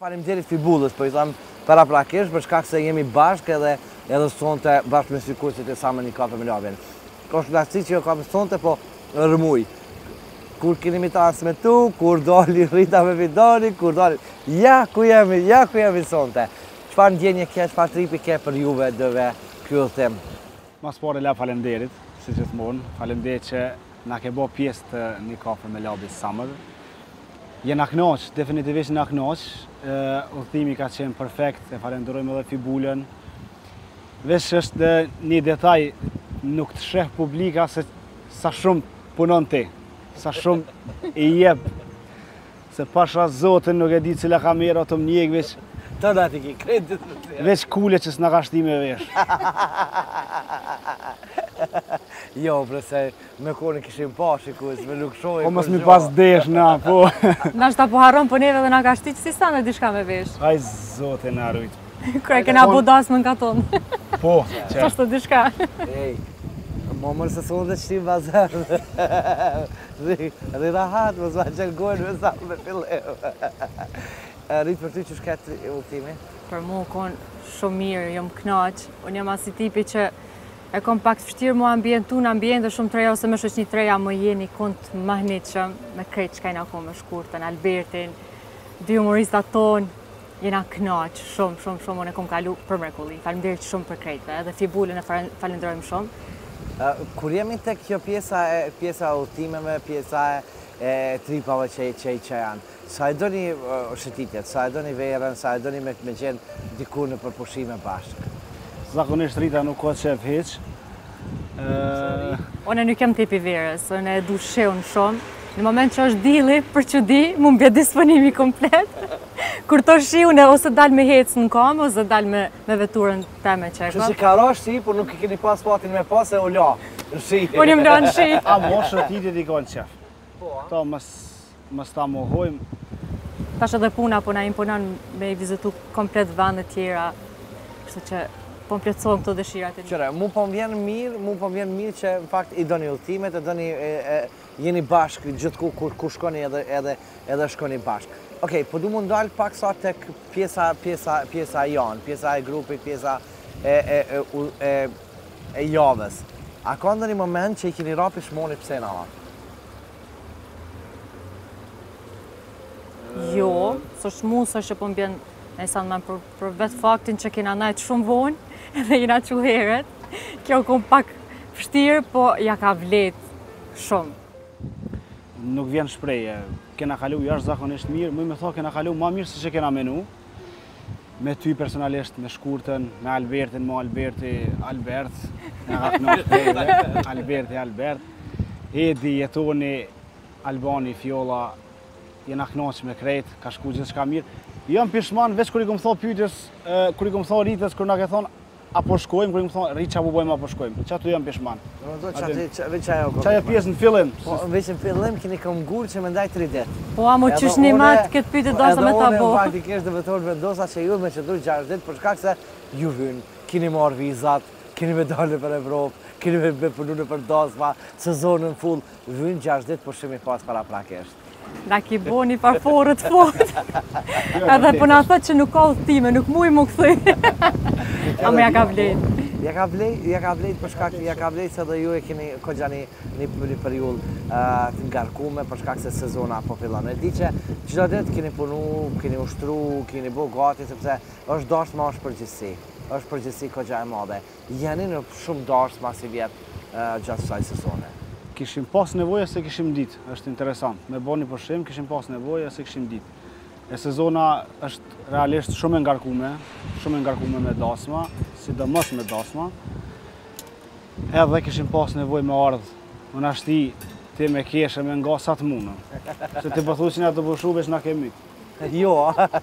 Faleminderit Fibullës, po I tham paraprakisht për shkak se jemi bashkë edhe sonte bashkë me shikuesit e Summer një kafe me labjen. Ka shkëlqësi që jo kam sonte, po rëmuj. Kur keni mi transmetu, kur doli Rita me Vidoni, kur doli... Ja ku jemi sonte. Çfarë ndjenje ke, çfarë tripi ke për juve dëve ky udhtim? Mas pare la faleminderit, si gjithmonë. Faleminderit që na ke bë pjesë të një kafe me labjen Summer. Jena knaq, definitivisht jena knaq. Udhëtimi ka qenë perfekt, e falenderojmë edhe Fibullën. Veç është një detaj, nuk të sheh publika se sa shumë punon ti, sa shumë I jep. Se pasha Zotin nuk e di cila kamera të më njek, veç... Të da ti ki kredit. Veç kule që s'na ka shti me vesh. Jo, se me kone kishim shikues, me nuk shoj... Po mos mi pas desh na, po. Nashta po harron po neve dhe na ka shti që si sa me diçka me vesh. Aj Zotin na rujt. Kërë kena bodasmën ka tonë. Po, që? Qashtë të diçka. Ej, momër se sonë dhe qëtim bazar. Ri rahat, mos ma qenë gojnë me sa me fillim. Rritë për ty që shket udhëtimi? Për mu konë shumë mirë, jom knaq. Unë jam asi tipi që e kom pak të vështirë mu ambientu në ambient dhe shumë treja ose me shoqni treja më jeni kont mahnitshëm me krejt që kajna ko me shkurtën, Albertin, dy humoristat tonë, jena knaq, shumë, unë e kom kalu për mrekulli. Faleminderit shumë për krejtve, edhe Fibullën e falenderojmë shumë. Kur jemi tek kjo pjesa udhëtimeve, pjesa e tripave që janë, sa e doni shëtitjet, sa e doni verën, sa e doni me qenë dikur në përpushime bashkë? Zakonisht Rita nuk ka qef heq. Unë nuk jem tipi verës, unë e du sheun shumë. Në moment që është dili, për që di, mu mbje disponimi komplet. Kur të shi, unë ose dal me hecë në kamë, ose dal me veturën teme që e kam. Që si ka rash shi, por nuk I keni pas fatin me pas e u la. Shi. Unë jem la në shi. A mo shëtitit I ka në qef. Ta mës ta mohojmë. Tash edhe puna, po na imponon me I vizitu komplet vende tjera. Kështu që po më plotësojmë këto dëshirat e mi. Qëre, mu po më vjen mirë që në fakt I doni udhëtimet, jeni bashkë gjithku kur shkoni edhe shkoni bashkë. Okej, po du mu ndalë pak sa tek pjesa janë, pjesa e grupit, pjesa e javës. A ka ndonjë moment që I keni rapi shmoni pse na? Jo, s'është mu, s'është që po m'bjen nëjsan për vetë faktin që kena najtë shumë vonë, edhe jena që heret. Kjo kom pak vështirë, po ja ka vlet shumë. Nuk vjen shpreje. Kena kalu jashtë zakonisht mirë, mu me tha kena kalu ma mirë se që kena menu. Me ty personalisht, me shkurtën, me Albertin, Albert. Nga ka knaq pejve, Albert. Edi, jetoni, Albani, Fjolla, jena knaq me krejt, ka shku gjithë shka mirë. Jam pishman, veç kër I kom tha pyetjes, kër I kom tha Ritës, kër nga ke thonë, apo shkojmë, kër I kom tha, Ritë që apo bojmë, apo shkojmë. Që atu jam pishman. Qaj e pjesë në fillim. Veç në fillim, keni kom gurë që me ndaj 3 ditë. Po, amo qysh një matë këtë pyetje dosa me ta bo. Edhe unë faktikisht dhe vetor vendosa që ju me që dujë 6 ditë, për shkak se ju vynë, keni marrë vizat, keni me dalë për Evropë, keni me punu në për dasma, sezonën full, vynë 6 ditë për shumë I pas paraprakisht. Na ki bo një parforët fort. Edhe po na thot që nuk ka udhëtime, nuk muj mu këthy. Amo ja ka vlejt. Ja ka vlejt për shkak, ja ka vlejt se dhe ju e keni kogja një periull të ngarkume për shkak se sezona po fillon. E di që çdo ditë keni punu, keni ushtru, keni bo gati, sepse është dashma, është përgjithësi. Është përgjithësi kogja e madhe. Jeni në shumë dashma si vjetë gjatë kësaj sezone. Kishim pas nevoja se kishim ditë, është interesant. Me bo një përshim, kishim pas nevoja se kishim ditë. E sezona është realisht shumë e ngarkume me dasma, sidomos me dasma. Edhe kishim pas nevoj me ardhë, më nashti ti me keshe me nga sa të mundën. Se ti përthu që nga të bëshu, veç nga kemi. Jo,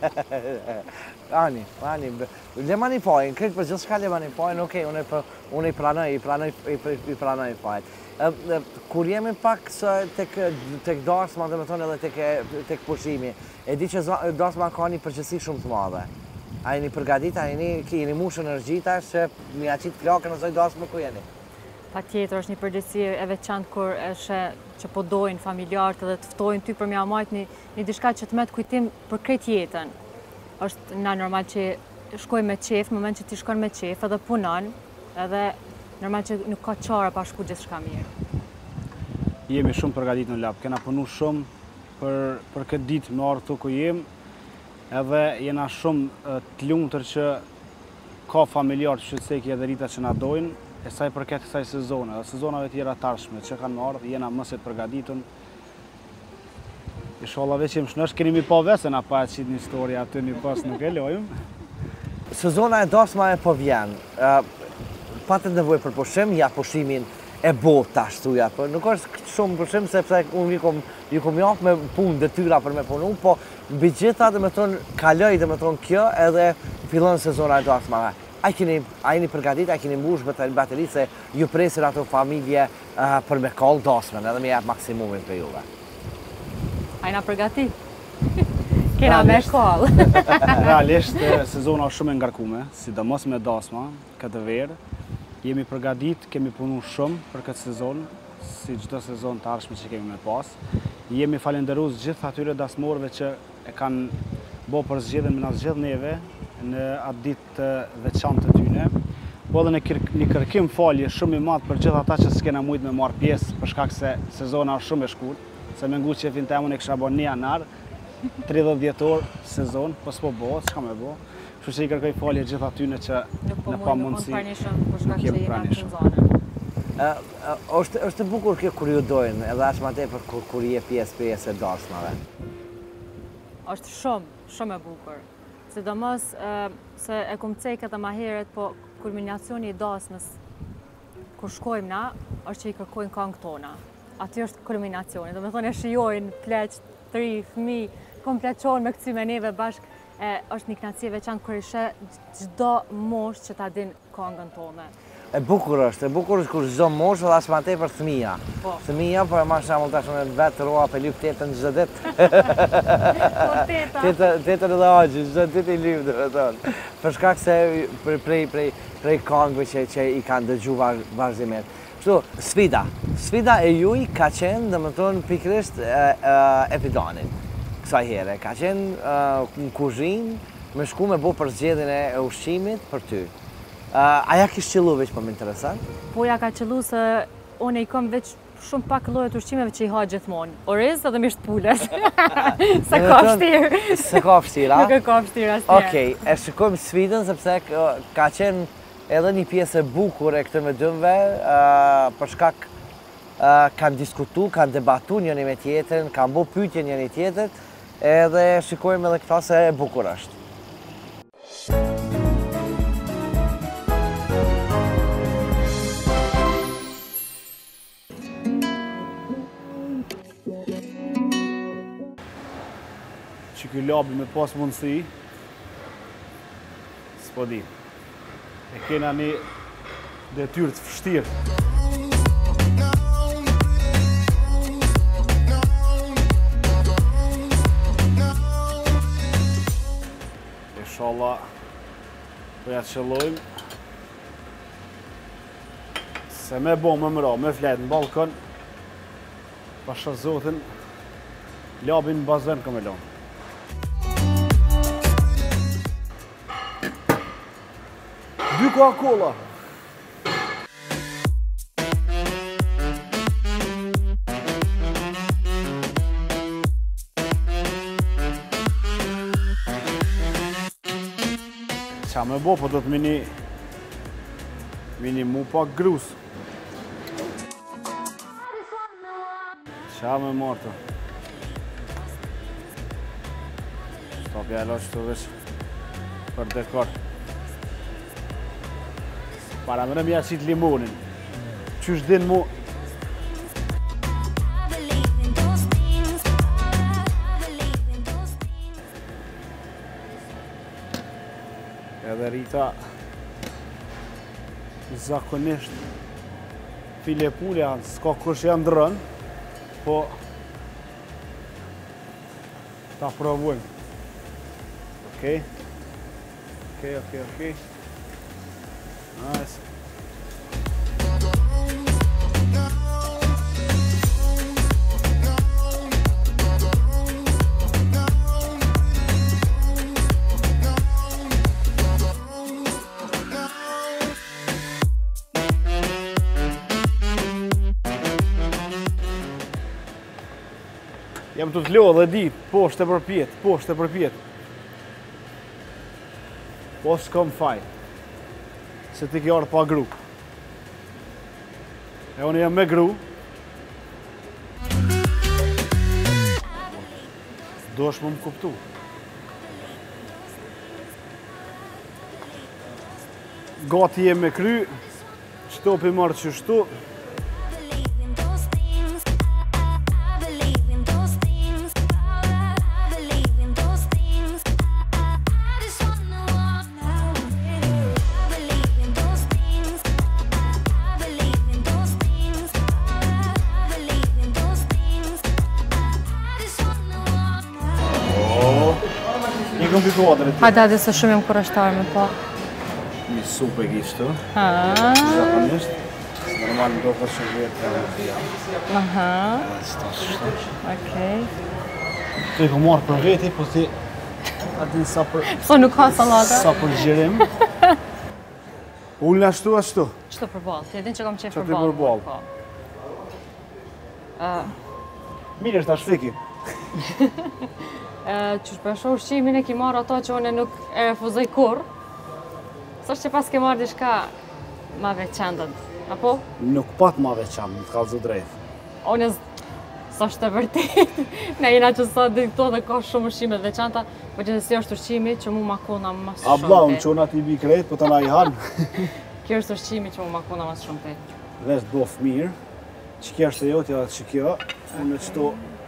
Ani, le mani pojnë, kretë për gjithë shka le mani pojnë, okej, unë I pranoj pojnë. Kur jemi pak tek dasma, dhe me thonë edhe tek pushimi, e di që dasma ka një përgjësi shumë të madhe. A jeni përgadit, a jeni mush energjita që mi a qitë flakën ose dasma ku jeni? Pa tjetër, është një përgjithësi e veçantë kur është që po dojnë familjarët dhe të ftojnë ty për mja majtë një diçka që të me të kujtim për krejt jetën. është na normal që shkoj me qef, në moment që ti shkon me qef edhe punon, edhe normal që nuk ka çare pa shku gjithçka mirë. Jemi shumë përgatitur në lab, kena punu shumë për këtë ditë me ardhur këtu ku jem, edhe jena shumë të lumtur që ka familjar të Shqipseki edhe Rita që na dojnë, e sa i përket kësaj sezone, dhe sezonave tjera të ardhshme që kanë me ardhur, jena më se të përgatitur. Inshallah veç jem shnosh, keni mi pa vese na pa qitë një histori aty një pas nuk e lojmë. Sezona e dasma e po vjen. Patet nevojë për pushim, ja pushimin e bot tash thuja, po nuk është shumë pushim sepse unë ju kom jap me punë detyra për me punu, po mbi gjitha kaloj kjo edhe fillon sezona e dasmave. A jeni përgatit, a keni mbush bateri se ju presin ato familje për me kall dasmën, edhe me jap maksimumin për juve. A jena përgatit? Kena me kall. Realisht, sezona është shumë e ngarkume, sidomos me dasma, këtë verë. Jemi përgatit, kemi punu shumë për këtë sezon, si çdo sezon të ardhshme që kemi me pas. Jemi falenderues gjithë atyre dasmorëve që e kanë bo për zgjedhjen me na zgjedh neve në atë ditë të veçantë të tyne. Po edhe një kërkim falje shumë i madh për gjithë ata që s'kena mujt me marrë pjesë për shkak se sezona është shumë e shkurtë. Se me ngu qefin temun e kësha bo 1 janar, 30 dhjetor sezon, po s'po bo, s'ka me bo. Kështu që i kërkoj falje gjithë atyne që në pa mundësi nuk jem pranishëm. Është bukur kjo kur ju dojnë, edhe ashtë ma tepër kur je pjesë e dasmave? Është shumë e bukur. Sidomos se e kom cek edhe ma heret, po kulminacioni i dasmës, kur shkojmë na, është që i kërkojnë këngë tona. Aty është kulminacioni, do me thonë e shijojnë pleq, 3 fëmijë, komplet qonë me këcy me neve bashkë, është një knatësie veçantë kur ishe çdo moshë që ta din këngën tonë. E bukur është kur çdo moshë dhe as ma tepër fëmija. Fëmija, por ma shamull tash unë vetë roa për lyp tetën çdo ditë. Tetën edhe agji, çdo ditë i lyp dhe thonë. Për shkak se prej këngëve që i kanë dëgju vazhdimisht. Kështu, sfida e juj ka qenë, dhe më thonë, pikrisht e Fidanit. Kësaj here, ka qenë në kuzhinë, me shku me bo për zgjedhjen e ushqimit për ty. Aja kishë qëllu veç për më interesant? Po ja ka qëllu se unë i kom veç shumë pak llojet ushqimeve që i ha gjithmonë. Oriz edhe misht pules. Se ka vështirë. Se ka vështirë, a? Nuk e ka vështirë asnjë. Okej, e shikojmë sfidën sepse ka qenë edhe një pjesë e bukur e këtë me dëmve, për shkak kanë diskutu, kanë debatu njëri me tjetrin, kanë bo pyetje njëri tjetrit, edhe shikojmë edhe këta se e bukur është. Që ky labi me pas mundësi, s'po di. E kena një detyrë të vështirë. Inshallah, po ja qëllojmë. Se me bo më mëra, me fletë në balkon, pasha zotin, labin në bazën këmë e lonë. Dy Coca-Cola. Qa me bo, po do të mini mu pak grus. Qa me marta. Stopja e loqë të vesh për dekor. Para më në mja qitë limonin. Qysh din mu? Edhe Rita zakonisht file pule janë, s'ka kush janë drën, po ta provojmë. Okej. Nice. Jam të t'lo dhe dit, poshtë e përpjet, poshtë e përpjet. Po s'kom faj. Se ti ke ardhë pa gru. E unë jam me gru. Do është më kuptu. Gati jem me kry, shtopi marrë që shtu. Hajde, se shumë jem kurashtarë me po. Një supë e kishtë, Aha. zakonisht. Normal do për shumë vjetë të Aha. shtë. Okej. Të i ku marrë për veti, po ti atin sa për... Pso nuk ka salata? Sa për gjirim. Ullë ashtu. Qëto për balë? Ti e din që kam qef Qa për ti balë? për balë? Mirë është ashtë fiki. Qysh për shoh ushqimin e ki marrë ato që une nuk e refuzoj kur. S'është që pas ke marrë diçka ma veçantët, apo? Nuk pat ma veçanë, në të kalëzë drejtë. Une s'është të vërtet. Ne jena që sa dhe këto dhe ka shumë ushqime të veçanta, po që si është ushqimi që mu ma kona mas shumë. A bla, unë qona ti bi krejtë, po të na i hanë. Kjo është ushqimi që mu ma kona mas shumë te. Vesh bof mirë, që kja është e jotja që kjo, unë qëto...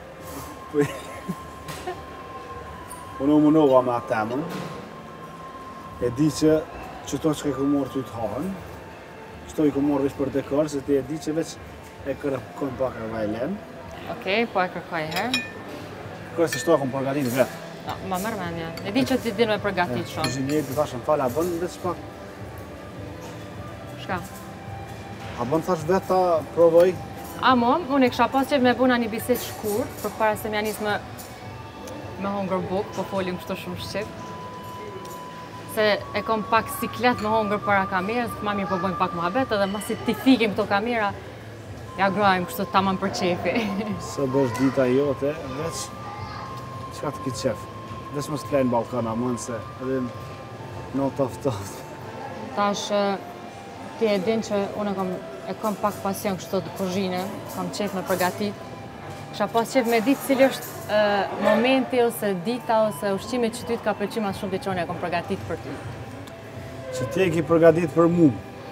Unë u munova me atë temën, e di që qëto që ke morë ty të hahën, qëto i ku morë veç për dekor, se ti e di që veç e kërkon pak e vajlen. Okej, po e kërkoj herë. Kërkoj se shto e kom përgatit vetë. Ma mërë menja. E di që ti din me përgatit shumë. Kuzhinjeri të thashën falë, a bën veç pak? Shka? A bën thash vetë ta provoj? Amo, unë e kisha pas qef me buna një biset shkurt, për para se mja nisë me hongër buk, po folim kështu shumë shqip. Se e kom pak siklet me hongër para kamerës, ma mirë po bojmë pak muhabet, edhe masi ti fikim këto kamera, ja grajmë kështu tamam për qefi. Se bësh dita jote, veç qka të ki qef. Veç më s'klejnë Balkana, mënë se edhe në toft. Tash, ti e din që unë e kom pak pasion kështu të kuzhine, kam qef me përgatit. Kisha pas qef me ditë cili është momenti ose dita ose ushqimi që ty t'ka pëlqy mas shumë të që unë e kom përgatit për ty. Që ti e ki përgatit për mu.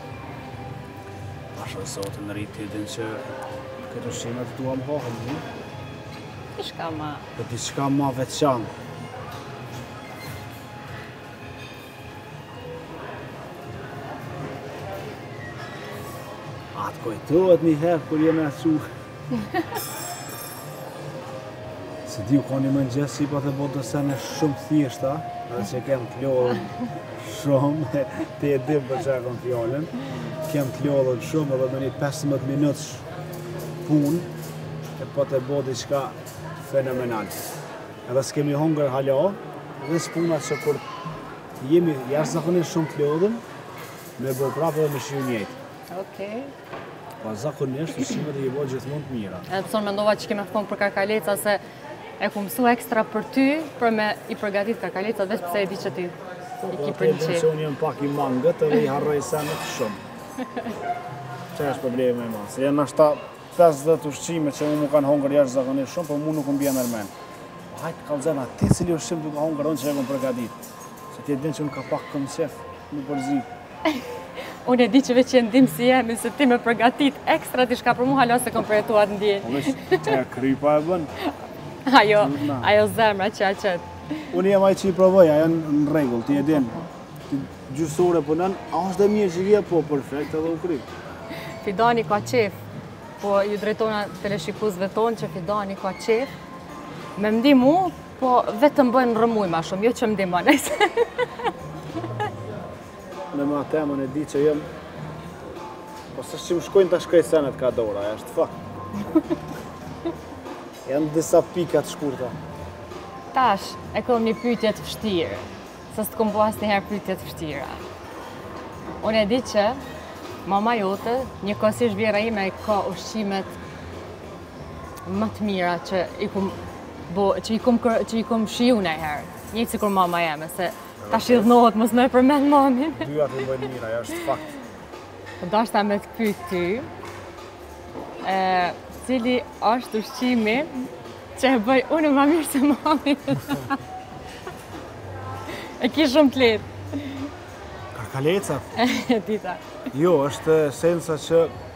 Ashtë sotë në rritë ti din që këtë ushqimet të duham hohën, një? Ishka ma... Për diçka ma veçanë. Atë kojtohet një herë kur jeme asu. Se di u ka një mëngjes si pa të botë të sene shumë thjeshta, edhe që kem të lodhën shumë, ti e dim për që e kom fjallën, kem të lodhën shumë edhe me një 15 minutës punë, e pa të botë diçka fenomenal. Edhe s'kemi hongër hala, dhe s'punat që kur jemi jashtë zakonisht shumë të lodhën, me bo prapë dhe me shiu njëjtë. Okej. Pa zakonisht, ushqimet e i bo gjithmonë të mira. Edhe pëson mendova që keme thonë për karkaleca se e ku mësu ekstra për ty, për me i përgatit karkaleca, veç pëse e di që ti i ki për një qef. Që unë jem pak i mangët edhe i harroj senet shumë. Që është probleme ma, se janë ashta 50 ushqime që mu kanë hongër jashtë zakonisht shumë, për mu nuk më bje nërmen. Hajtë kalëzena, ti cili ushqim të ka hongër unë që e kom përgatit. Se ti e din që unë ka pak këm qef, më përzi. Unë e di që veç e ndim si jemi, se ti me përgatit ekstra ti shka për mu hala se kom përjetuat ndjenjë. Po veç, që e krypa e bën. Ajo zemra që a qëtë. Unë jem aj që i provoj, ajo në regull, ti e din. Ti gjysore punën, a është dhe mirë që vje, po perfekt edhe u kry. Fidani ka qef, po ju drejtona teleshikuzve tonë që Fidani ka qef. Me mdi mu, po vetëm bëjnë rëmuj ma shumë, jo që mdi ma nëjse. Në ma temën e di që jem, po së që më shkojnë të shkaj senet ka dora, e është fakt. Janë disa pikat shkurta. Tash, e kom një pyetje të vështirë, se s'të kom bo asnjëherë pyetje të vështira. Unë e di që mama jote, njëkohësisht vjera ime ka ushqimet më të mira që bo që i kom shiju në herë, njëtë si kur mama jeme, se ta shidhnohet mos me përmend mamin. Dyja të bëjnë mira, ajo është fakt. Po dashta me të pyet ty, cili është ushqimi që e bëj unë më mirë se mami. E ki shumë të lehtë. Karkalecat? E dita. Jo, është esenca që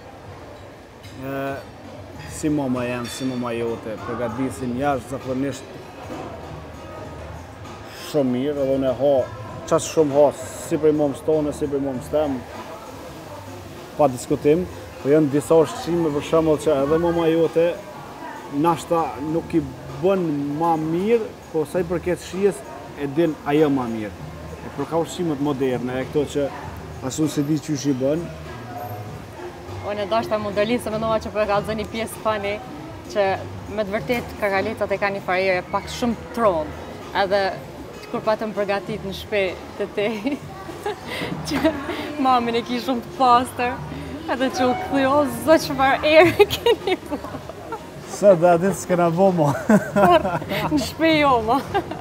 si mama jam, si mama jote, përgatisin jashtëzakonisht shumë mirë, edhe unë e ha, qas shumë ha, si për momës tonë, si për momës temë, pa diskutim, po janë disa ushqime për shembull që edhe mama jote nashta nuk i bën ma mirë, po sa i përket shijes e din ajo ma mirë. E për ka ushqimet moderne, e këto që asun se di qysh i bën. Unë e dashta modelit se mendova që po e ka zë një pjesë fani që me të vërtet karkalecat e ka një farjerë pak shumë tronë, edhe kur patëm përgatit në shpe të te, që mamin e ki shumë të pastër, edhe që u këthy, o zë çfarë erë keni po. Sa dhe atë s'kena bo mo. Në shpe jo ma.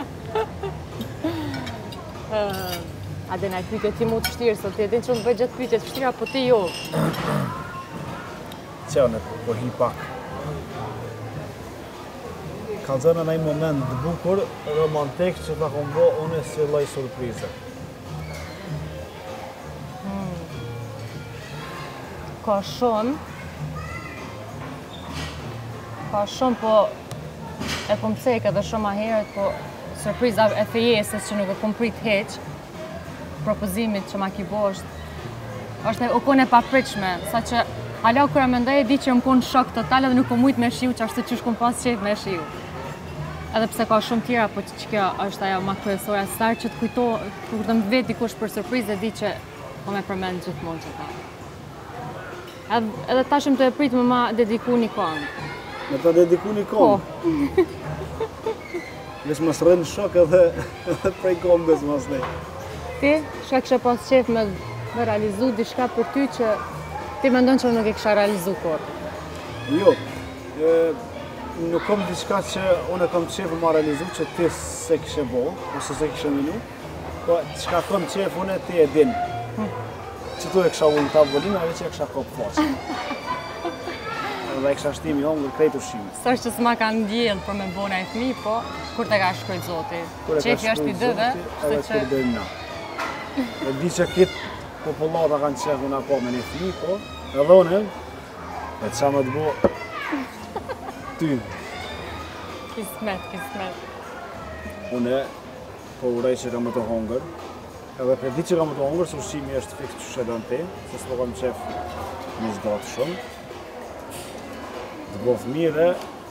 A dhe na pyetje ti mu të vështirë, sot ti e din që unë bëj gjithë pyetje të vështira, po ti jo. Qene, po hi pak. Ka zënë në një moment të bukur, romantik që ta kom bo unë si lloj surprize. Ka shumë, po e kom cek edhe shumë a herët, po surpriza e fejesës që nuk e kom prit heq, propozimit që ma ki bo është u kon e papritshme, sa që hala kur e mendoj e di që më kon shok total edhe nuk kom mujt me shiu që ashtë që kom pas qef me shiu. Edhe pse ka shumë tjera, po që kjo është ajo ma kryesore, sarë që të kujto, kur të më vet dikush për surprizë, di që po me përmend gjithmonë që ta. Edhe tashëm të e prit me ma dediku një këngë. Me ta dediku një këngë? Vesh mas rënë shok edhe prej këngës mas nej. Ti, shka kështë pas qef me realizu diçka për ty që ti mendon që nuk e kësha realizu kur? Jo, nuk kom diçka që unë e kom qefë ma realizu që ti se kishe bo, ose se kishe minu, po qka kom qefë unë ti e din. Që tu e kësha unë tavolinë, a që e kësha kopë faqë. Dhe e kësha shtimi hongër krejt ushqime. Së është që s'ma kanë ndjellë për me bona e fmi, po kur të ka shkrujt Zoti? Qefi është i dëve, edhe kur dojmë na. E di që kitë popullata kanë qefë unë ako me një fmi, po, edhe unë, e qa më të bo, ty. Kismet. Une, po urej që kam të hongër, edhe për di që kam të hongër, se ushqimi është fiks që shedon ti, se s'po kam qef një zgatë shumë. Të bof mirë.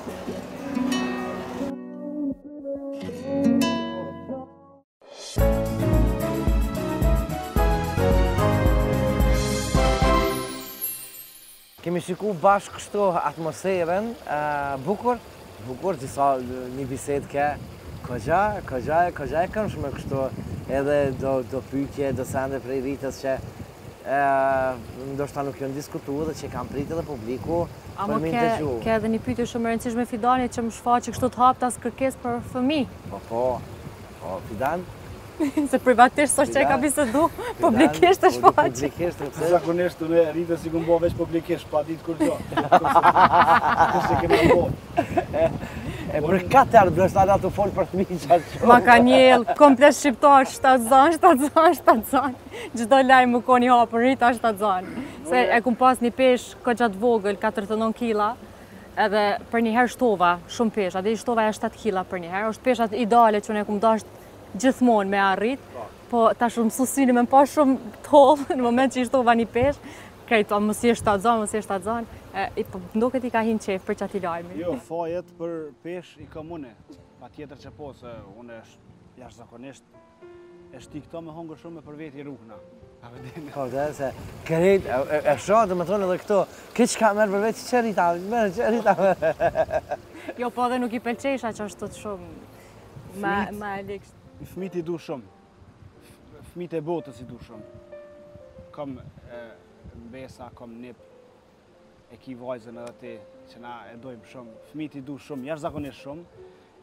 Kemi shiku bashkë kështu atmosferën, bukur, disa një bisedë ke këgja e këndshme kështu, edhe do pyetje, do sende prej Ritës që ndoshta nuk janë diskutuar dhe që kanë pritë edhe publiku për mi dëgju. Ke edhe një pyetje shumë e rëndësishme Fidanit që më shfaqe kështu të haptas kërkesë për fëmijë. Po, Fidan. Se privatisht sot që e ka bisedu, publikisht të shfaqe. Publikisht, Zakonisht unë Rita si këmë bo veç publikisht, pa ditë kur gjo. Kështë kemi bo. E për 4 herë do shtada të folë për fëmijë qatë. Ma ka njellë, komplet shqiptar, 7 zanë. Gjdo lajmë më koni hapër, Rita 7 zanë. Se e kum pas një pesh këgjatë vogël, 49 kila, edhe për një herë shtova, shumë pesh, adhe i shtova e 7 kila për një herë, është peshat ideale që unë e kum dasht gjithmonë me arrit, po ta shumë susini me më pa shumë tollë, në moment që i shtova një pesh, krejto, mësi e 7 zanë, ndoket i ka hinë qef për që ati lajmi. Jo, fajet për pesh i kam une, pa tjetër që po, se une jashtë zakonisht e shti këto me hongër shumë për veti i rukna. Ka dhe se kërejt, e shohë dhe më thonë edhe këto, këtë që ka merë për veti që Rita. Jo, po edhe nuk i pelqesha që është të shumë ma e likshtë. Fëmit i du shumë, fëmit e botës i du shumë. Kom mbesa, kom nip, e ki vajzën edhe ti që na e dojmë shumë. Fëmit i du shumë, jashtë zakonisht shumë.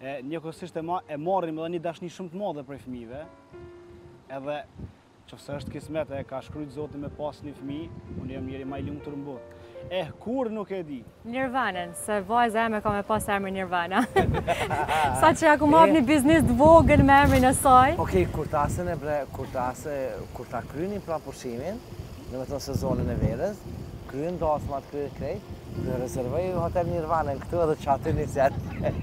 Njëkohësisht e marrim edhe një dashni shumë të madhe prej fëmijëve, edhe qofse është kismet e ka shkrujt Zoti me pas një fëmijë, unë jam njeri më i lumtur në botë. Kur nuk e di. Nirvanën, se vajza eme ka me pas emrin Nirvana. Sa që ja ku marrë një biznis të vogël me emrin e saj. Okej, kur ta kryeni pra pushimin, në me tonë sezonin e verës, kryen dasmat, kryen krejt, dhe rezervoj hotel Nirvanën këtu edhe që aty një setë.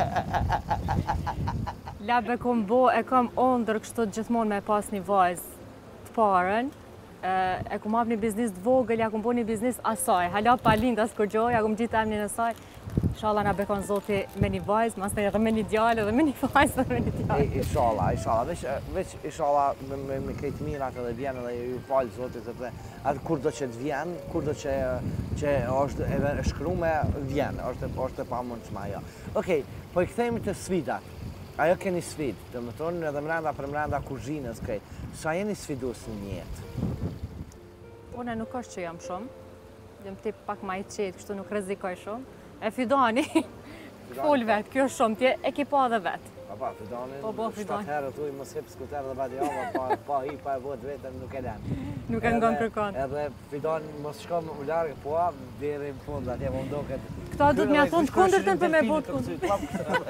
Labe kom bo, e kom ondër kështu gjithmonë me pas një vajzë të parën, e kom hap një biznis të vogël, ja kom bo një biznis asaj, hala pa lind as kërgjoj, ja kom gjitë emnin e saj. Inshallah na bekon Zoti me një vajzë, mas edhe me një djalë, edhe me një vajzë, edhe me një djalë. Inshallah, veç inshallah me krejt mirat edhe vjen edhe ju falë Zotit, sepse atë kur do që të vjen, kur do që është edhe shkrume, vjen, është e pamundshme ajo. Okej, po i kthehemi të sfidat. Ajo keni sfidë, do të thonë edhe mrenda kuzhinës krejt. Sa jeni sfidues në jetë? Unë nuk është që jam shumë, jam tip pak ma i qetë, kështu nuk rrezikoj shumë. E Fidani, full vetë, kjo është shumë, tje e ki pa dhe vetë. Pa, Fidani, Po, Fidani. 7 herë uj, mos hip skuter dhe bati java, pa hi, pa e vot vetëm, nuk e lenë. Nuk e ngon kërkon. Edhe Fidani mos shko më largë, po deri në fund, atje më ndoket. Këta du të mja thonë të kundërtën për me botë kundër.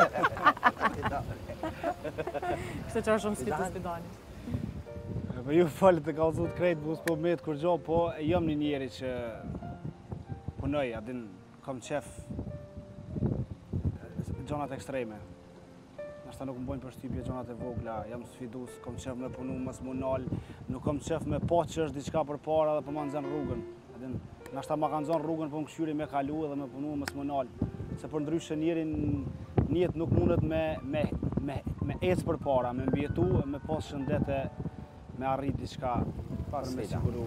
Kështë që është shumë sfidues Fidani. Po ju falet të kallëzut krejt, bus po me të kur gjo, po jam një njeri që punoj, adin kam qef gjonat ekstreme. Nashta nuk më bojnë për shtypje gjonat e vogla, jam sfidus, kam qef me punu, mos më nal, nuk kam qef me po që është diçka për para dhe po ma nxen rrugën. Adin, nashta ma ka nxen rrugën, po më këshyri me kalu edhe me punu, mos më nal. Se për ndryshe njerin njet nuk mundet me ecë për para, me mbjetu, me pas shëndete, me arrit diçka për me siguru.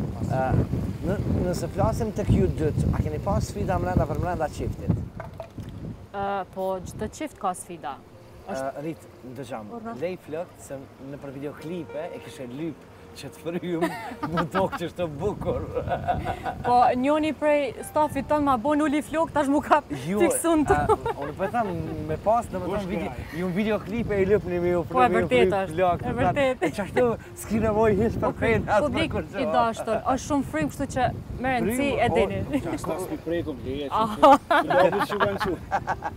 Nëse flasim të kjo dytë, a keni pas sfida për mrenda qiftit? Po, çdo qift ka sfida. Rit, ndëgjam, lej flëkt se në për videoklipe e kishe lyp që të fryum, më tokë që është bukur. Po, njoni prej stafit tonë ma bon uli flok, tash mu ka fiksun të. Unë po e tham, me pas, në më thonë, ju në videoklipe e lypni me ju fryum. Po, e vërtet është, e vërtet. E qashtu, s'ki nevoj hish për pejnë. Publik i dashtur, është shumë frim, kështu që me rëndësi e dini. Qasta s'pi prekum, leje që lobit që kanë që.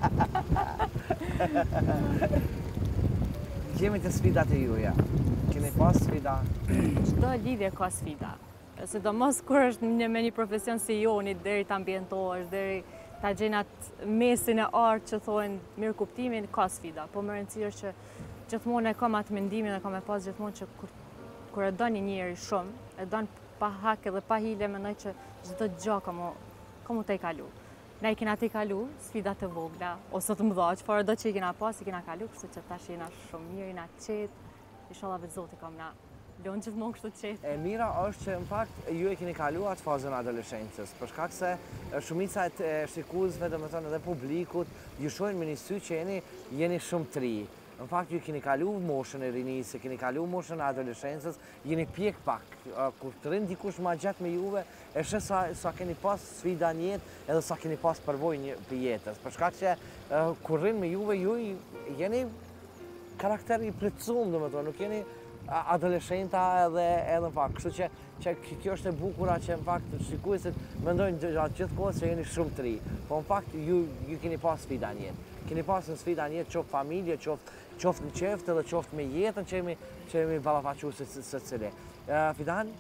Kemi të sfidat e juja. Keni pas sfida? Çdo lidhje ka sfida. Sidomos kur është me një profesion si joni, deri të ambientohesh, deri ta gjen atë mesin e artë që thonë mirë kuptimin, ka sfida. Po më rëndësi është që gjithmonë e kam atë mendimin dhe kam e pas gjithmonë që kur e don një njeri shumë, e don pa hak edhe pa hile, mendoj që çdo gjë ka mu të i kalu. Ne i kena të i kalu sfidat e vogla, ose të mëdha, çfarë do që i kena pas, i kena kalu, kështu që tash jena shumë mirë, jena qetë. Inshallah vetë Zoti kam na lënë gjithmonë kështu të qetë. E mira është që në fakt ju e keni kaluar atë fazën e adoleshencës, për shkak se shumica e shikuesve, domethënë edhe publikut, ju shohin me një sy që jeni shumë të ri. Në fakt ju keni kaluar moshën e rinisë, keni kaluar moshën e adoleshencës, jeni pjek pak. Kur të rrin dikush më gjatë me juve, e sheh sa keni pas sfida në jetë edhe sa keni pas përvojë për jetës. Për shkak që kur rrin me juve, ju jeni karakter i plotësuar, domethënë, nuk jeni adoleshenta edhe në fakt. Kështu që kjo është e bukura që në fakt shikuesit mendojnë gjatë gjithë kohës që jeni shumë të ri. Po në fakt ju keni pas sfida në jetë. Keni pas në sfida në jetë qoftë familje, qoftë në qeftë edhe qoftë me jetën që jemi ballafaqur se cili. Fidan?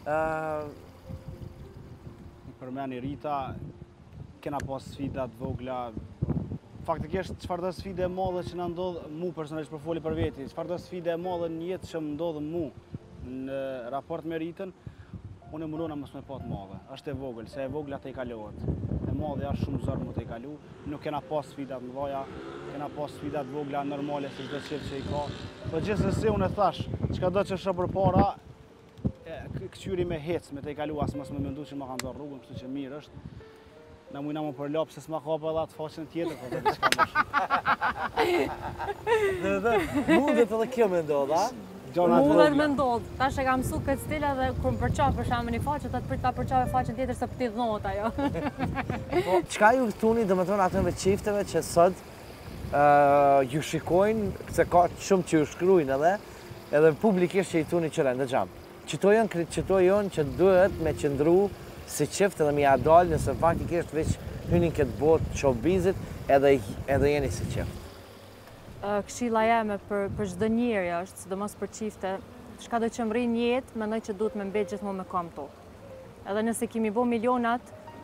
Përmeni Rita, kena pas sfida të vogla. Faktikisht, çfarëdo sfide e madhe që na ndodh mu personalisht për foli për veti, çfarëdo sfide e madhe në jetë që më ndodh mu në raport me Ritën, unë mundona mos më pa të madhe. Është e vogël, se e vogla te i kalohet. E madhe është shumë zor më te i kalu. Nuk kena pas sfida të mëdha, kena pas sfida të vogla normale si çdo çift që i ka. Po gjithsesi unë thash, çkado që shoh përpara, kçyri me hec, me te i kalu as mos më mendu që më kanë dhënë rrugën, kështu që mirë është. Na mujna më përlap se s'ma ka pa edhe atë faqen tjetër, po të diçka më shumë. Mundet edhe kjo me ndodh, a? Mundet me ndodh. Tash e kam mësu këtë stil edhe kur më përqaf për shembull një faqe, ta përqaf faqen tjetër se ti dhënot ajo. Po çka ju thoni domethënë atyre çifteve që sot ju shikojnë se ka shumë që ju shkrujnë edhe publikisht që i thuni qëre në gjam. Qëto jonë që duhet me qëndru si qift edhe mi adal nëse faktikisht veç hynin këtë botë showbizit edhe jeni si qift. Këshilla jeme për çdo njeri është, sidomos për çifte, çka do që mrin jetë, mendoj që duhet me mbet gjithmonë me kam tokë. Edhe nëse kemi bo milionat,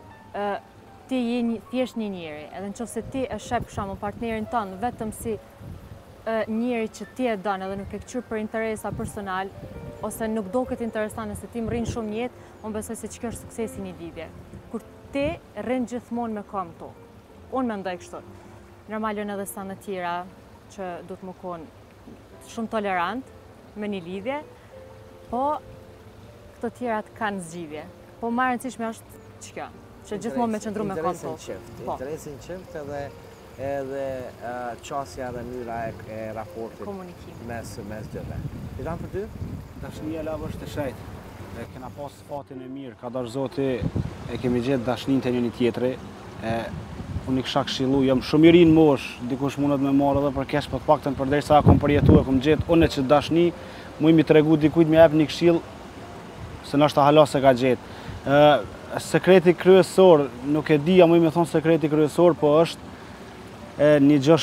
ti je thjesht një njeri, edhe nëse ti e shep shamo partnerin tënd vetëm si njeri që ti e don edhe nuk e këqyr për interesa personal, ose nuk do këtë interesant nëse ti mrin shumë jetë, unë besoj se që kjo është suksesi një lidhje. Kur ti rrin gjithmonë me kam tokë. Unë mendoj kështu. Normal janë edhe sa në tjera që du të më konë shumë tolerant me një lidhje, po këto tjerat kanë zgjidhje. Po marrë rëndësishme është që kjo, që gjithmonë me qëndru me kam tokë. Interesin qift edhe qasja dhe mënyra e raportit mes dyve. Fidan për ty? Dashnia lavë është e shajt. E kena pas fatin e mirë, ka dash Zoti, e kemi gjetë dashnin të njëri tjetri. Unë i kisha këshillu, jam shumë i rinë mosh, dikush mundet me marrë edhe për kesh, për të paktën përderisa kom përjetu e kom gjetë, unë që dashni, mu i mi të regu dikujt me jep një këshill, se nështë ta hala se ka gjetë. Sekreti kryesor, nuk e di, mu i me thonë sekreti kryesor, po është një gjë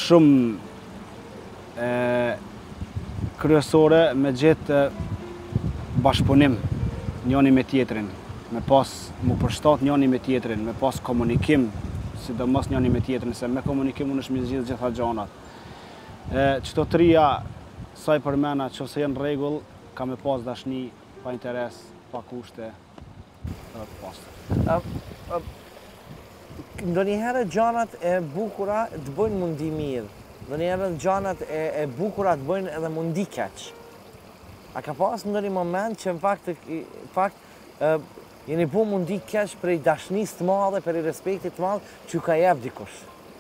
shumë kryesore me gjetë bashkëpunim njëni me tjetrin, me pas mu përshtat njëni me tjetrin, me pas komunikim, sidomos njëni me tjetrin, se me komunikim unë është me zgjidhë gjitha gjanat. Qëto trija, saj përmena, që se jenë regull, ka me pas dashni, pa interes, pa kushte, edhe të pasër. Ndonjëherë gjanat e bukura të bëjnë mundi mirë, ndonjëherë gjanat e bukura të bëjnë edhe mundi keq. A ka pas ndonjë moment që në fakt jeni bu mundi keq prej dashnis të madhe, prej respektit të madhe që ju ka jep dikush.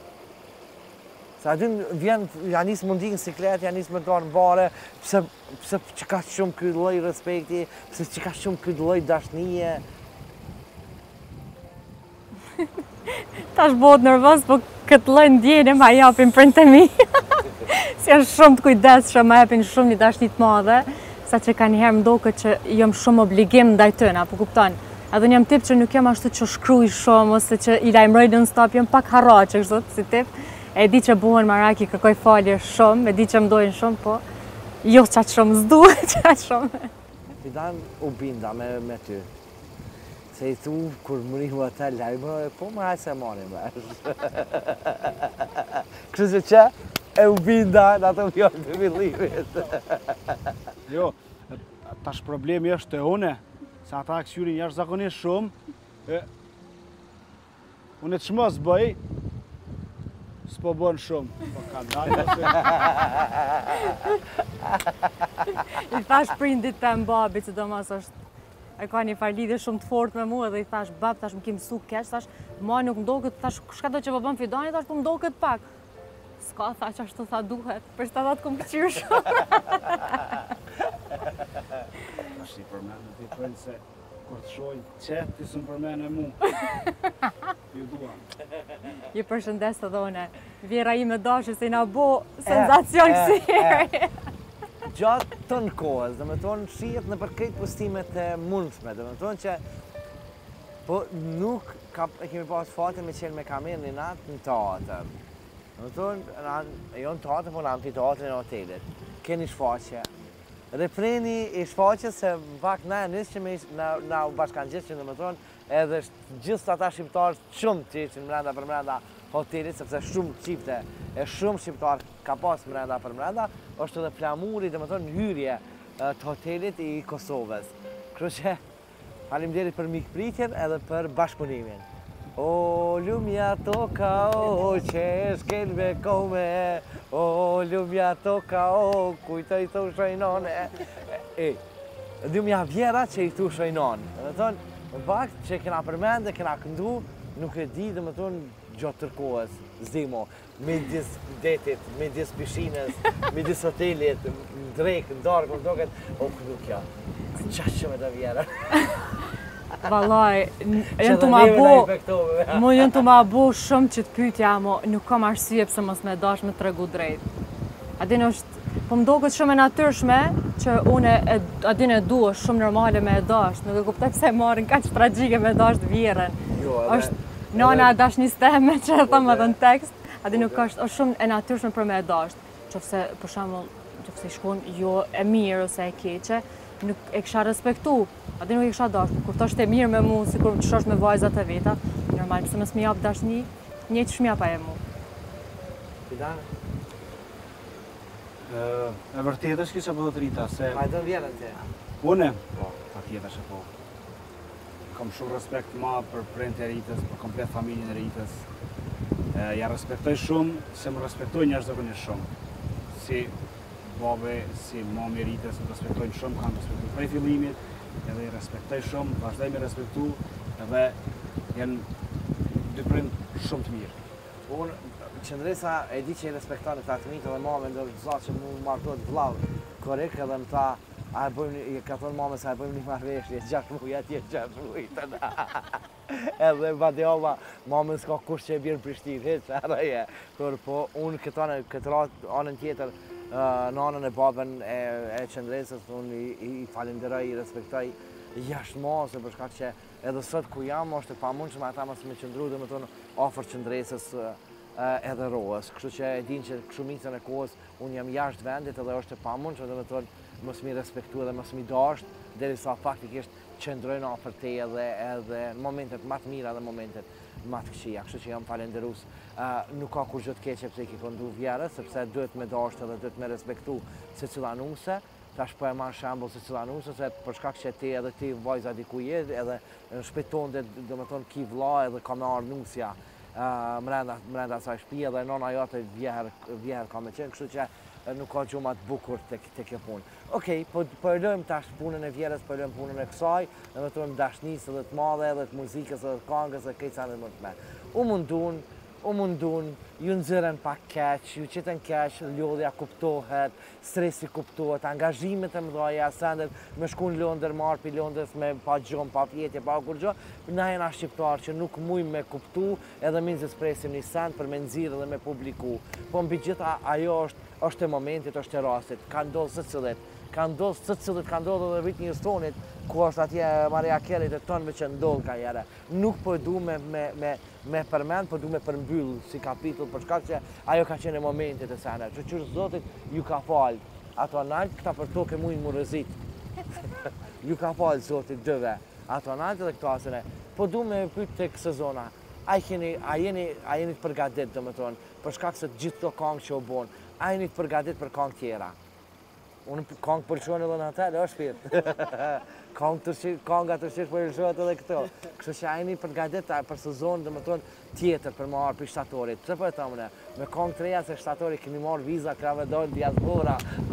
Se aty vjen, janis mundi në siklet, janis me dorë në bare, pse që ka shumë këtë lloj respekti, pse që ka shumë këtë lloj dashnije. Tash bëhet nervoz, po këtë lloj ndjenje ma japin prindtë mi. Si janë shumë të kujdesshëm, ma japin shumë një dashni të madhe, sa që ka njëherë më doket që jam shumë obligim ndaj tyre, po kupton? Edhe një tip që nuk jam ashtu që shkruaj shumë, ose që i lajmëroj non-stop, jam pak harraqe kështu si tip. E di që buhen maraki, kërkoj falje shumë, e di që më dojnë shumë, po jo qatë shumë, s'duhet qatë shumë. Fidan u binda me ty. Se i thu, kur mëri u atë lajmëroj, po më hajtë se marim vesh. Kështu që e u binda në ato vjojnë të villimit. Jo, tash problemi është e une, se ata kësyrin jashtë zakonisht shumë, unë të shmës bëj, s'po bën shumë, po ka dalë I thash prindit të mbabit, që do mos është, e ka një farë lidhje shumë të fort me mua, dhe i thash, bab, tash më ki mësu keq, tash, ma nuk mdoket, tash, shka do që po bën Fidani, tash po mdoket pak. S'ka, tha që ashtu tha duhet, për së të kom këqyrë shumë. Ashtë i përmenë të i prindë se, kur të shojnë qetë, ti së më përmenë e mu. Ju dua. Ju përshëndes të dhone. Vjera i me dashë se i na bo senzacion kësirë. Gjatë të në kohës, dhe me tonë shijet në përkejt postimet e mundshme, dhe me tonë që po nuk e kemi pas fatin me qenë me kamerë një natë në teatër. Dhe me tonë, jo në teatër, po në amfiteatrin e hotelit. Keni shfaqje. Refreni i shfaqjes se pak na e nisë që na u bashkan gjithë që dhe me tonë, edhe gjithë ata shqiptarë shumë që ishin mrenda për mrenda hotelit, sepse shumë qifte e shumë shqiptarë ka pas mrenda për mrenda, është edhe flamuri dhe me tonë hyrje të hotelit i Kosovës. Kështu që faleminderit për mikpritjen edhe për bashkëpunimin. O lumja toka, o qesh kelve kome, o lumja toka, o kujta i thu shajnone. Lumja vjera që i thu shajnone. Dhe me tonë, në fakt që kena përmend dhe kena këndu, nuk e di dhe me tonë gjatë tërkohës, zdimo, midis detit, midis pishinës, midis hotelit, në drejkë, në darkë, në doket, o këndu kja, qashë me të vjera. Vallaj, jënë të ma bo shumë që të pyetja, mo nuk kam arsye pse mos me dash me tregu drejt. Adin është, po më doket shumë e natyrshme që unë adin e du është shumë normale me e dash, nuk e kuptoj pse marrin kaq tragjike me dash të vjerën. Është nana e dashnis teme që e thëmë edhe në tekst, adin nuk është shumë e natyrshme për me e dash. Qofse, për shembull, nëse i shkon jo e mirë ose e keqe, nuk e kisha respektu, atë nuk e kisha dash, kur thoshte mirë me mua, sikur të shosh me vajzat e veta, normal pse mos më jap dashni, një çmja pa e mua. E vërtetë është që po do të rita se Ma do vjen atë. Unë? Po, patjetër se po. Kam shumë respekt për prindërit e Ritës, për komplet familjen e Ritës. Ja respektoj shumë, se më respektojnë jashtëzakonisht shumë. Si babe, si mami e Ritës, më respektojnë shumë, kanë respektuar prej fillimit, edhe i respektoj shumë, vazhdoj me respektu, edhe janë dy prind shumë të mirë. Unë, Qëndresa e di që i respektoni këta të mitë edhe mame ndërza që mu martohet vllave korek edhe më tha, a e bëjmë, ka thonë mame se a e bëjmë një marrëveshje, 6 muaj atje 6 muaj. Edhe badjava, mame s'ka kush që e bjerë Prishtinë, hiç, edhe je. Po unë këtë anën tjetër, në anën e babën e Qëndresës, unë i falenderoj, i respektoj jashtëmos, për shkak që edhe sot ku jam është e pamundshme ata mos më qëndru domethënë afër Qëndresës edhe Roës. Kështu që e din që shumicën e kohës unë jam jashtë vendit edhe është e pamundshme domethënë mos mi respektu edhe mos mi dasht derisa faktikisht qëndrojnë afër teje edhe në momentet më të mira dhe momentet më të këqija. Kështu që jam falenderues. Nuk ka kur gjë të keqe pse i ke kondu vjerës, sepse duhet me dasht edhe duhet me respektu secila nuse. Tash po e marr shembull secila nuse se për shkak që ti vajza diku je edhe shpejtonte domethënë ki vlla edhe ka me ardh nusja mrenda asaj shtëpie dhe nona jote vjeher ka me qenë, kështu që nuk ka gjuma të bukur të kjo punë. Okej, po e lëjmë tash punën e vjerës, po e lëjmë punën e kësaj, domethënë dashnisë edhe të madhe edhe të muzikës edhe të këngës edhe këtë sa më të mirë. U mundun, ju nxirën pak keq, ju qitën keq, lodhja kuptohet, stresi kuptohet, angazhimet e mëdha, sendet me shku në Londër, marr pi Londrës me pa gjumë, pa pjetje, pa kur gjë, na jena shqiptarë që nuk mujmë me kuptu edhe minzës presim një send për me nxirë dhe me publiku. Po mbi gjitha ajo është e momentit, është e rastit, ka ndodhë ka ndodhë edhe Whitney Houstonit, ku është atje Mariah Carey të tonëve që ndodhë ka njëre. Nuk po du me përmend, po du me përmbyll si kapitull, për shkak që ajo ka qenë momentit e sene. Që Zotit ju ka falë, ato naltë këta për toke mujnë mu rëzit. Ju ka falë Zotit dëve, ato naltë dhe këto asene. Po du me pytë të kësezona, a jeni të përgadit, dhe më tonë, për shkak se gjithë të kongë që o bonë, a jeni të përgadit për kongë tjera. Unë kongë përshonë edhe në hotel, është pirë. Konga të shqirë përshonë edhe këto. Kështu që ajni përgadit për sezon dhe më tonë tjetër për marrë për shtatorit. Që për e thëmëne, me kongë të reja se shtatorit keni marrë viza, krave dojnë, diaspora.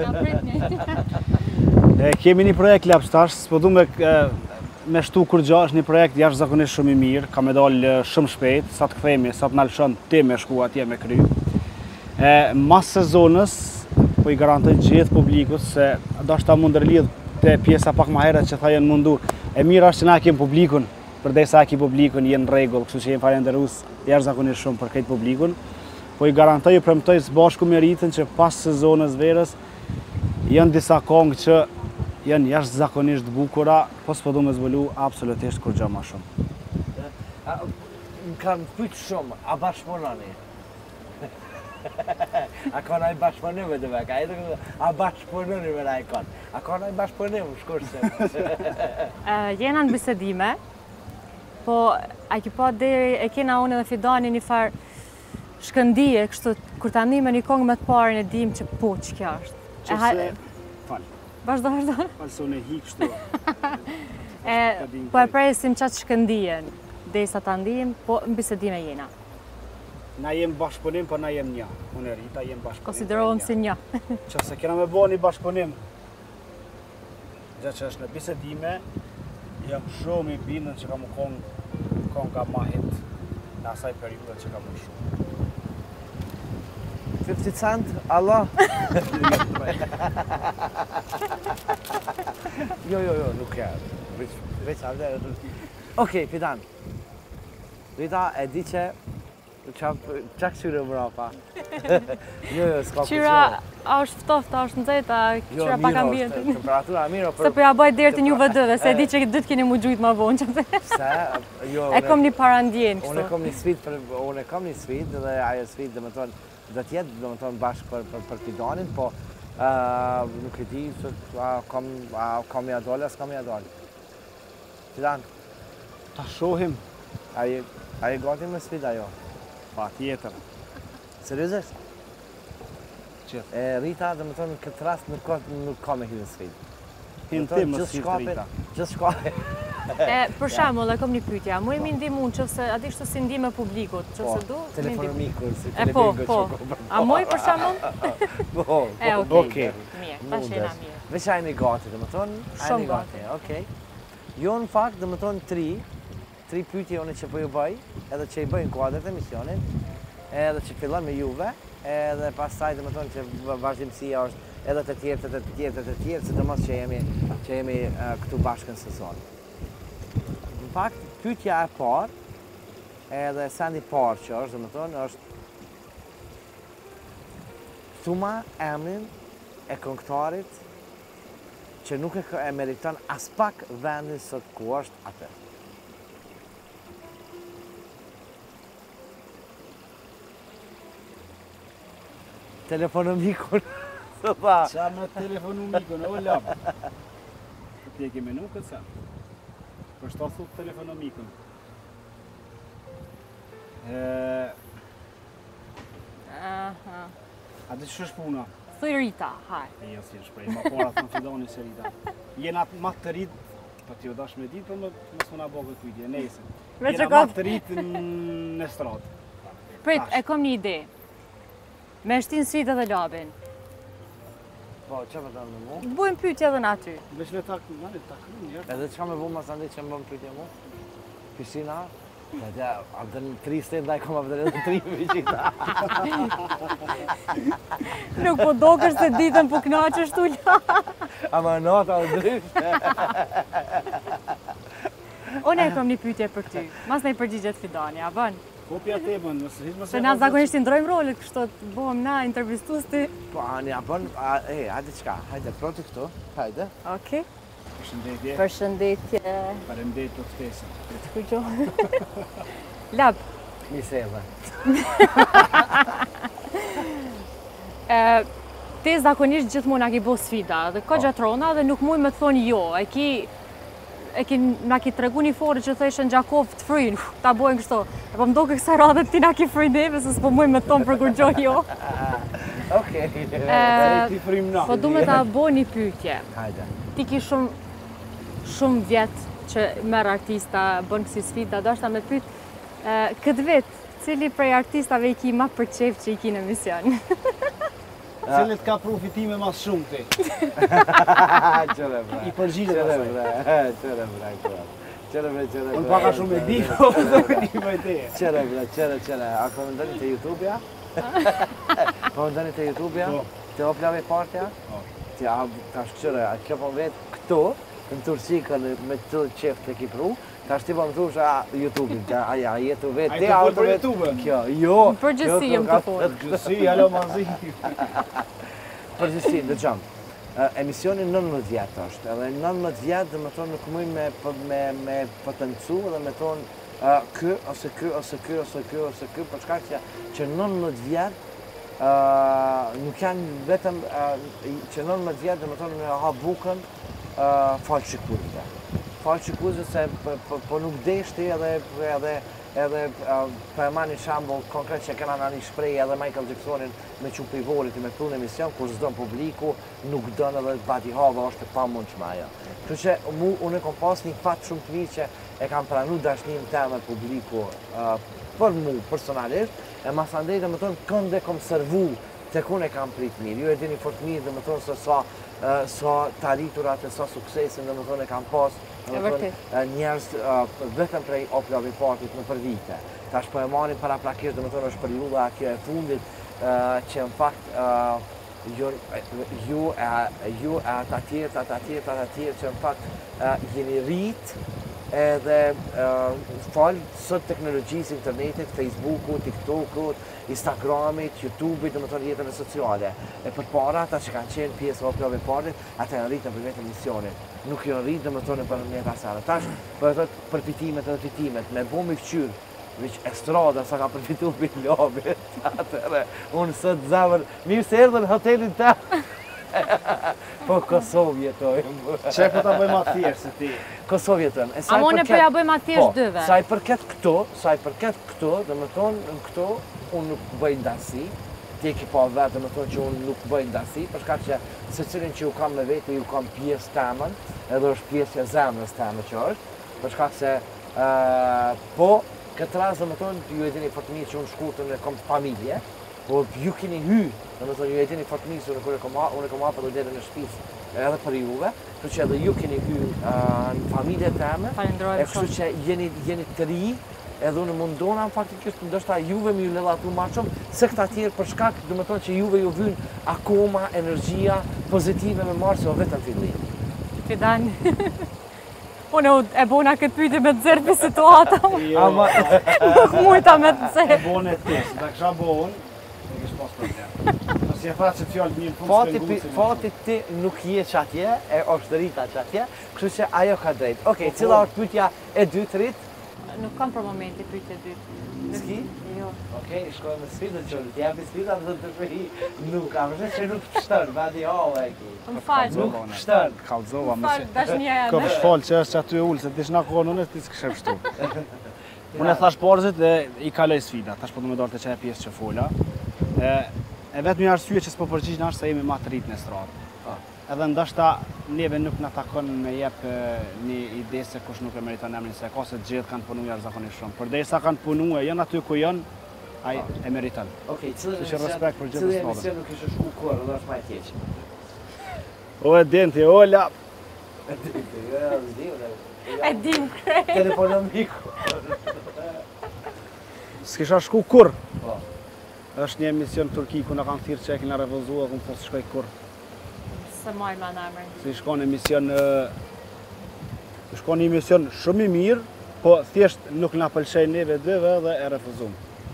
Kemi një projekt Lapstash, s'po du me shtu kur gja, është një projekt jashtëzakonisht shumë i mirë, ka me dalë shumë shpejt, sa të kthejmi, sa të nalëshon ti me shku atje me kry. Mas sezonës, po i garantoj gjithë publikut se do është ta mund rrlidh te pjesa pak më herët që tha janë mundu. E mira është që na kemi publikun, përderisa ki publikun jenë rregull, kështu që jemi falenderues jashtëzakonisht shumë për këtë publikun. Po i garantoj e premtoj së bashku me Ritën që pas sezonës verës janë disa kongë që janë jashtëzakonisht bukura, po s'po du me zbulu absolutisht kur gjë më shumë. Më kanë pyet shumë, a bashkëpunoni? A ka nëjë bashkëpunim me dëve, a bashkëpunoni me nëjë kanë? A ka nëjë bashkëpunim, shkurse? Jena në bisedime, po a ki pa deri e kena unë edhe Fidani një farë shkëndije, kështu kur ta ndime një kongë me të parën e dim që po që kja është. Qëse, falë. Vazhdo. Falë se unë e hi kështu. Po e presim qatë shkëndijen, dhe sa ta ndim, po në bisedime jena. Na jem bashkëpunim, po na jem një. Unë e Rita jem bashkëpunim. Konsiderohem si një. Qëse kena me bo një bashkëpunim, gjë që është në bisedime, jam shumë i bindën që ka mu konga ma hit në asaj periude që ka mu shumë. 50 Cent, Allah? Jo, nuk e. veç atë. Okej, Fidan. Rita e di që qa këshyre më rapa? Jo, s'ka Qyra është ftofta, është nxehta, qyra pak ambientin. Temperatura mirë, Se po ja bëj derë të një vëdë dhe se di që dytë keni mu gjujt ma vonë që the. Se, jo... E kom një parandjen kështu. Unë kom një sfidë dhe ajo sfidë dhe më tonë do t'jetë dhe më tonë bashkë për Fidanin, po nuk e di se kam ja dollë, s'kam ja dollë. Fidan, Ta shohim. a je gati me sfida jo? Pa tjetër. Seriozisht? Qëtë. Rita, dhe më tonë në këtë rast nuk ka me hinë sfidë. Hinë tim më sfidë Rita. Gjithë shkapit. Për shembull, e kom një pyetje. Mu e mi ndihmu nëse a di kështu si ndihmë publikut, nëse du. Telefonomiku, si E po, po. A muj për shembull? Po. Okej. Mirë, tash jena mirë. Veç a jeni gati, dhe më tonë? Shumë gati. Okej. Jo në fakt, dhe më tonë tri pyetje une që po ju bëj, edhe që i bëjnë kuadrët e misionin, edhe që fillon me juve, edhe pastaj dhe më tonë që vazhdimësia është edhe të tjerë, sidomos që jemi këtu bashkë në sezon. Në fakt, pyetja e parë, edhe sendi parë që është, dhe më tonë, është thuma emrin e këngëtarit që nuk e meriton as pak vendin sot ku është atë. Telefonomikun, së tha. Qa me telefonomikun, o labë. Ti e ke menu këtë sa? Për shta thut telefonomikun. A dhe që është puna? Thuj Rita, haj. E jo si shprej, ma pora të në Fidani se Rita. Jena ma të rritë, pa ti o dash me ditë, për më s'una bo këtë kujtje, nejse. Jena ma të rritë në stratë. Prit, e kom një ide. Me shtin sfidë dhe labin. Po, që me të në mu? Bujmë pyetje edhe në aty. Veç le ta krymë njërë. Edhe që ka me bu mas andi që më bëm pyetje mu? Pisina? Edhe, abdën 3 stenë da i kom abdën edhe 3 vizita. Nuk po dokër se ditën po knaqesh tu la. Ama nota o dryshë. Unë e kom një pyetje për ty. Mas ne i përgjigjet Fidani, a bën? Kopja te bën, nëse hiç më Se na zakonisht i ndrojmë rolet kështu të bëhem na intervistus ti. Po, ani, a bën, hajde qka, hajde, proti këtu, hajde. Okej. Përshëndetje. Përshëndetje. Faleminderit për ftesën. Të kujtoj. Lab. Nisë edhe. Ti zakonisht gjithmonë a ki bo sfida dhe ka gjatrona dhe nuk muj me të thonë jo. Na ki tregu një forë që thëshën Gjakov të frynë, ta bojnë kështu. E po më do kësaj radhe ti na ki frynë neve, se s'po muj me të thonë për kur gjo jo. Okej. Ti frymë na. Po du me ta bo një pyetje. Hajde. Ti ki shumë vjetë që merë artista, bën kësi sfida, do ashta me pyet, këtë vetë, cili prej artistave i ki ma përqef që i ki në mision? Cilit ka profitime mas shumë ti? Qëre bre. I përgjigjet asaj. Qëre bre. Unë paka shumë e di, po do një vajteje. Qëre bre. A ko më ndoni të YouTube-ja? Po më ndoni të YouTube-ja? Të oplave partja? Ti tash qëre, a kjo po vetë këto, në Turqikën me të qef të ki pru, tash ti po më thush YouTube-in, a jetu vetë, ti auto për YouTube-ën? Kjo, jo. Në përgjësi jem të folë. Përgjësi, halo mazi. Përgjësi, dhe gjamë. Emisioni 19 vjetë është, edhe 19 vjetë dhe me tonë nuk muj me potencu dhe me tonë kë, ose kë, për shkak që 19 vjetë nuk janë vetëm që 19 vjetë dhe me tonë me ha bukën falë qikuzve. Falë qikuzve se po nuk deshti edhe për e ma një shambull konkret që kena në një shprej edhe Michael Jacksonin me qupi vorit i me pru në emision, kur zdon publiku, nuk dënë edhe bati hava është e pa mund që maja. Kërë që unë e kom pas një fatë shumë të mirë që e kam pranu dashnim të me publiku për mu personalisht, e mas andej dhe më tonë kënde kom servu të kun e kam prit mirë. Ju e dini fort mirë dhe më tonë se sa të arriturat e sa suksesin dhe më tonë e kam pas njerës vetëm prej oplave partit në për vite. Ta është po e marim paraprakisht dhe më tonë është periuda kjo e fundit që në fakt ju ata tjerë që në fakt jeni rrit edhe falë sot teknologjisë internetit, Facebookut, TikTokut, Instagramit, YouTubeit, dhe më thonë jetën e sociale. E për para, ata që kanë qenë pjesë o pjove parit, ata janë rritë në përmet emisionit. Nuk janë rritë, dhe më thonë për një pasarë. Tash, për pitimet edhe pitimet, me bo mi këqyrë, veç estrada sa ka përfitu për lobit. Atëre, unë sot zavër, mirë se erdhe në hotelin ta. Po Kosovë jetojmë. Që po ta bëjmë atë thjesht se ti? Kosovë jetojmë. A mone po ja bëjmë atë thjesht dyve? Sa i përket këto, dhe më thonë, në këto, unë nuk bëj ndasi. Ti e ki pa vetë, dhe më thonë që unë nuk bëj ndasi, përshka që se cilin që ju kam me vete, ju kam pjesë temën, edhe është pjesë e zemrës temë që është, përshka se, po, këtë ras, dhe më thonë, ju e dini fort mirë që unë shkurtën e kom familje, po ju keni hy, dhe më thonë, ju e dini fort mirë se unë e kom hapë dhe deri në shtëpisë edhe për juve, kështu që edhe ju keni hy në familje teme, e kështu që jeni të ri, edhe unë mundona faktikisht ndoshta juve me ju lëllatu ma shumë se këta tjerë për shkak, do të thonë që juve ju vyn akoma energjia pozitive me marrë se o vetëm fillim. Fidan. Unë e bona këtë pyetje me të zërë për situata. Ama Nuk mujta me të zërë. E bone të tesë, da kësha bo unë, e kështë pas problem. Nësi e fatë që fjallë një punë fati ti nuk je që atje, e është rita që atje, kështu që ajo ka drejt. Okej, cila është pyetja e dytë rit? Nuk kam për momenti pyetje dytë. Ski? Jo. Okej, shkojmë në sfidën që të japi sfida dhe të shpehi nuk kam, është që nuk pështën, vadi hove e ki. Më falë. Nuk pështën. Kalzova, Më falë, dashnia Ko jeme. falë që është që aty ullë, se ti shna kohë nënë, ti s'këshe pështu. Unë e thash porzit dhe i kaloj sfida, tash po du me dorë të qaj pjesë që fola. E vetë një arsye që s'po përgjigjnë është se jemi ma të rritë në stradë. Edhe ndashta neve nuk na takon me jep një ide se kush nuk e meriton emrin se ka se të gjithë kanë punu jashtëzakonisht shumë. Përderisa kanë punu e janë aty ku janë, ai e meriton. Okej, Cili emision nuk ishe shku kur, edhe është ma e keq. O e denti, ola! E dim krejt. Telefonomiku. S'kisha shku kur. Po. Është një emision Turki ku na kanë thirrë që e kena refuzuar, ku po s'shkoj kur. Se majnë ma në emrin. Si shkon një emision shumë i mirë, po thjesht nuk na pëlqej neve dyve dhe e refuzum.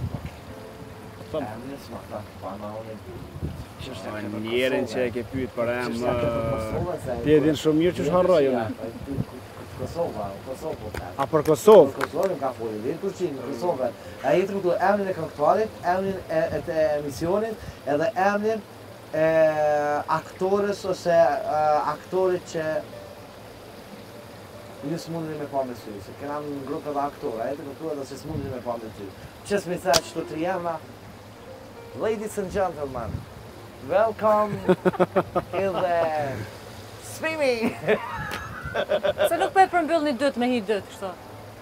Njerin që e ke pyet për em, ti e din shumë mirë që shharroj unë. Kosovë. A për Kosovë? Kosovë ka folë, dhe Turqinë, Kosovë. A jetë këtu emrin e këngëtarit, emrin e emisionit, edhe emrin aktorës ose aktorit që ju s'mundin me pa me sy, se kena në grupë edhe aktorë, a jetë këtu edhe se s'mundin me pa me sy. Qësë mi tha që të të jema, ladies and gentlemen, welcome in the swimming! Se nuk për e përmbyll një dytë me hi dytë, kështu.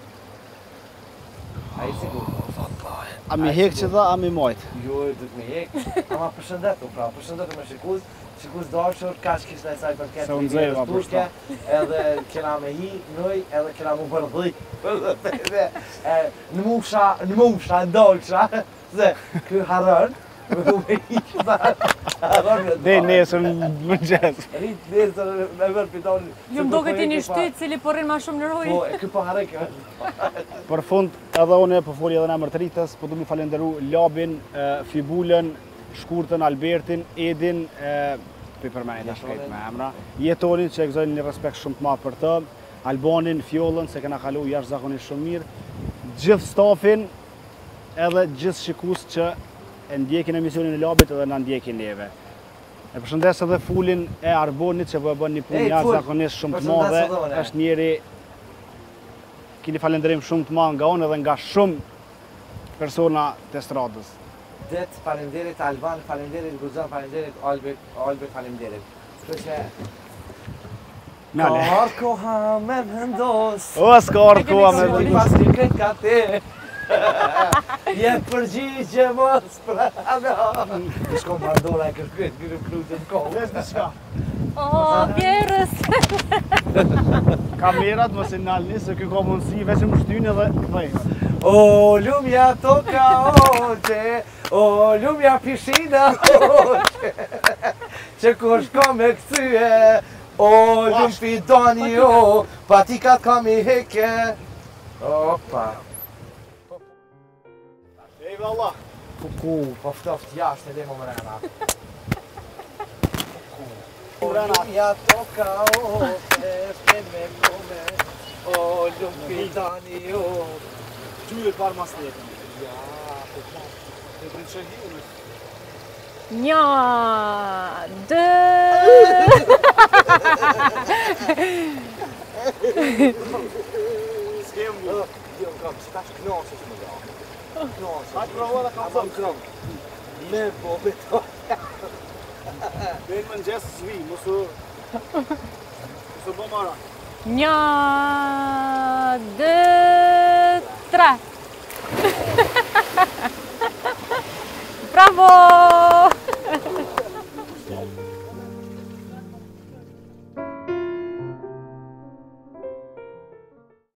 A i sigur. A mi hek që dha, a mi majtë? Jo, dhëtë me hek, ama përshëndetu, pra, përshëndetu me shikus dashur, ka që kishtë e saj përket Se unë zëjva turke, edhe kena me hi, nëj, edhe kena mu bërdhëj. Në musha, ndolësha, se kë harën, me hi që Dhe nesër në mëngjes. Rritë nesër me vërë pitoni. Ju më do këtë një shtytë cili porrin ma shumë në rujë. Po, e kë po harë kjo. Për fund, edhe unë po foli edhe në emër të rritës, po du mi falenderu Labin, Fibulën, Shkurtën, Albertin, Edin, për i përmenit të shkrejt me emra, Jetonin që e gëzojnë një respekt shumë të madh për të, Albanin, Fjollën, se kena kalu jashtëzakonisht shumë mirë, gjithë stafin edhe gjithë shikus që e ndjekin emisionin e Labit edhe na ndjekin neve. E përshëndes edhe Fulin e Arbonit që po e bën një punë jashtëzakonisht shumë të madhe, është njeri keni falënderim shumë të madh nga unë edhe nga shumë persona të stradës. Det, falenderit Alban, falenderit Guzan, falenderit Albert, falenderit. Kështu që ka koha me vendos. O, s'ka koha me vendos. Pas një këtë ka te. Je përgjigje mos prano. Shko Mandora e kërkyet, kërë plutën kohë. Vesh në shka. O, bjerës! Kamerat mos e nalni se kjo ka mundësi veç më shtynë edhe këthejnë. O, lumja toka oqe, o, lumja pishina oqe. që kush ka me këthyje, o lumpi dani o, patikat kam i heke. Opa. Ej valla. Kuku, po ftoft jashtë edhe më mrena. Ja toka o, feshke me kome, o lumpi dani o. Gjullet parë mas letën. Ja, po ma. E pritë që hiu. Një, dë... S'kem bu. Jo, kam, që tash knasës më da. Knasës. Hajtë prova dhe kam thëmë kërëm. Me po, me to. Bejnë më në gjesë zvi, mësë bo mara. Një, dë, tre. Bravo!